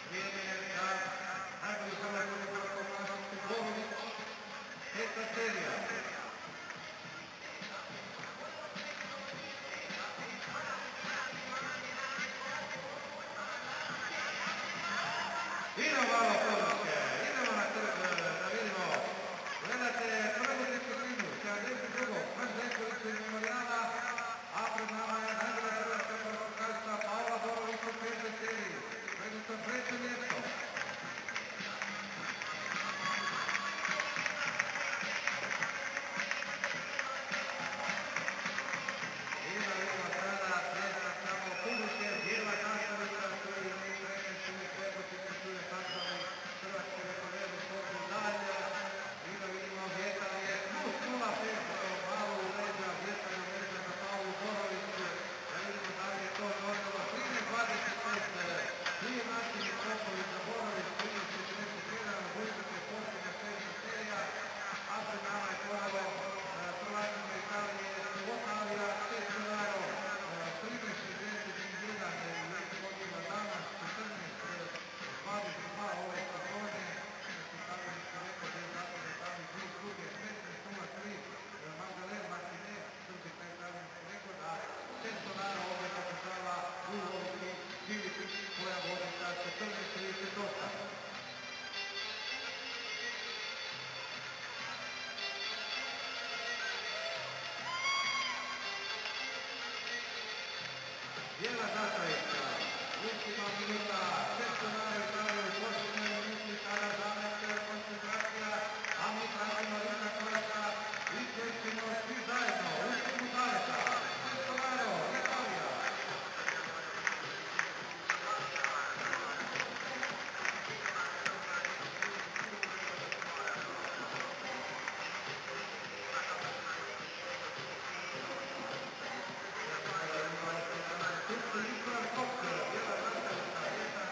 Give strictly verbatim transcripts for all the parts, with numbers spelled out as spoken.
viene da angolo di Salvatore con la comanda Borovic, questa seria. Idemo Poručke, idemo na trg, da vidimo. Gledate prvu disciplinu, sedamdeset drugo Franz Zenković iz Memorijala, a pred nama je najbolja hrvatska prvokasta Pavla Borović u petoj seriji. Trenutno treće mjesto. I da vidimo sada slijeda samo Poručke, Jirva Kaštovića koji je u trećem čuje prepočetne čuje Kaštović, hrvatski rekordar u sportu dalje. I da vidimo vjetar je plus nula pet, malo u leđa, vjetar je leđa za Pavlu Boroviću. Da vidimo da li je to gotovo trinaest dvadeset pet, prije Martin Popović za Borović, trinaest četrdeset jedan, Vujčić je posljednja šesta serija, a pred nama je ponovo prvakinja Italije, Svotavija, Cestinaro, trinaest šezdeset jedan, već godina danas, četrnaest dvadeset dva ove sezone, stavili su rekord je zapravo tamo dvije druge, šesnaest nula tri, Magdalen Martinez, drži taj stavljenski rekord, a Cestinaro ovdje pokušava uloviti Filipić koja vodi sa četrnaest trideset osam. Jela Zatavića, ultima minuta, Cestinaro stavio u posljednjoj minuti, sada zamet koncentracija, a mi pratimo jedna koraka i krećemo svi zajedno, ultimu zaveta, Cestinaro, Italija. Turski Nikola Kok, Jela Zatavića, jedna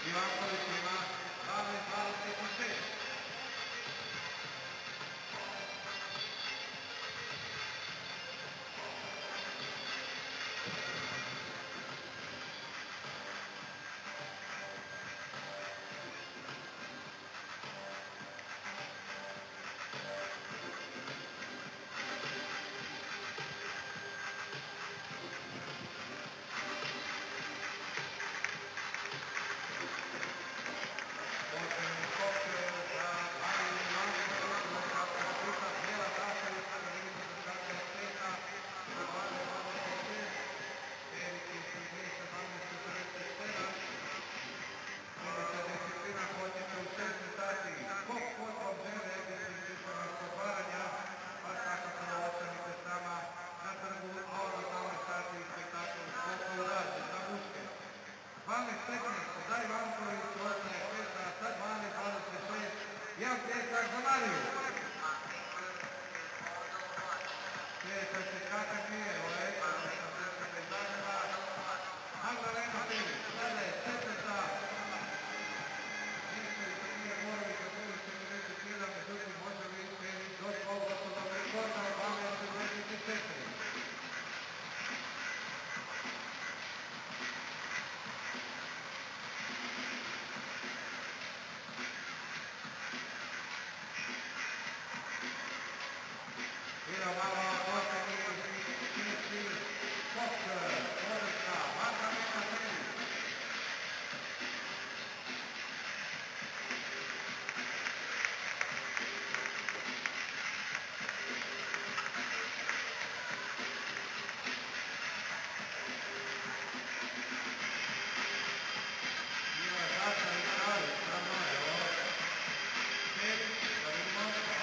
Ivanković ima dvanaest dvadeset šest. Za Ivanković ostaje peta sa dvanaest dvadeset šest. Jan Pjesak za Mariju. Sljedeća se skakanje, ovo je osamdeset iz Zagreba. Magdalena Pilić, sada je četvrta. Ministrica nije Borović, a tu je četrdeset jedan, međutim može li Pilić doći ovdje do rekorda dvanaest četrdeset četiri. Ira malo posljednji, činiti skok, Borovića, Magdalena Pilić. Ira Zasa i Šalić, samo je ovo. Pilić, da vidimo.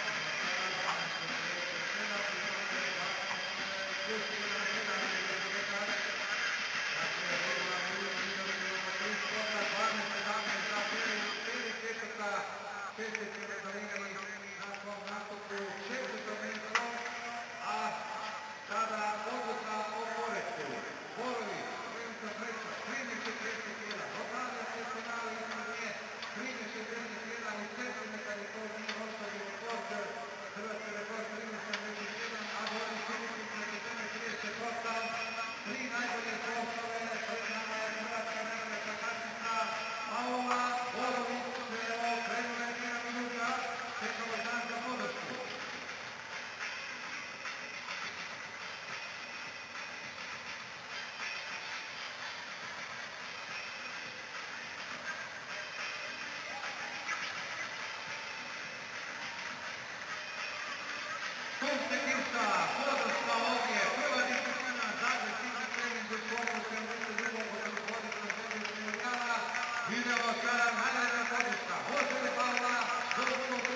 Hrvatski rekord trideset sedamdeset jedan, a Goran Šiličić na trideset osam. Tri najbolje postave, pred nama je Hrvatska nekoliko kartica. Paula Borović, evo, krenula je jedna minuta, čekamo dan za podršku. Kontekista, podrška ovdje, prva disciplina, zadnji ciljni trening u sklopu sedamdeset drugog polugodišnjeg željezničkog serijala. Vidimo sada nagrada podrška. Može li Paula doći u